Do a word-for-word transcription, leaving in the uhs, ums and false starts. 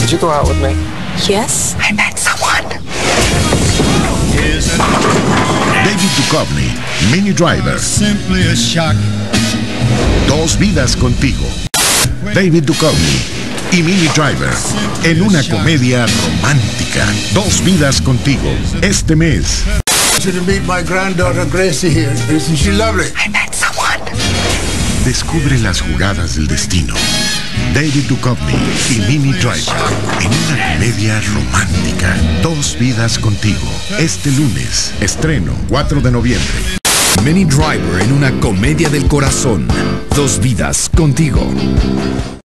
Would you go out with me? Yes, I met someone. David Duchovny, Minnie Driver. Simply a shock. Dos vidas contigo. David Duchovny y Minnie Driver en una comedia romántica. Dos vidas contigo. Este mes. I want you to meet my granddaughter Gracie here. Isn't she lovely? I met someone. Descubre las jugadas del destino. David Duchovny y Minnie Driver en una comedia romántica. Dos vidas contigo. Este lunes. Estreno cuatro de noviembre. Minnie Driver en una comedia del corazón. Dos vidas contigo.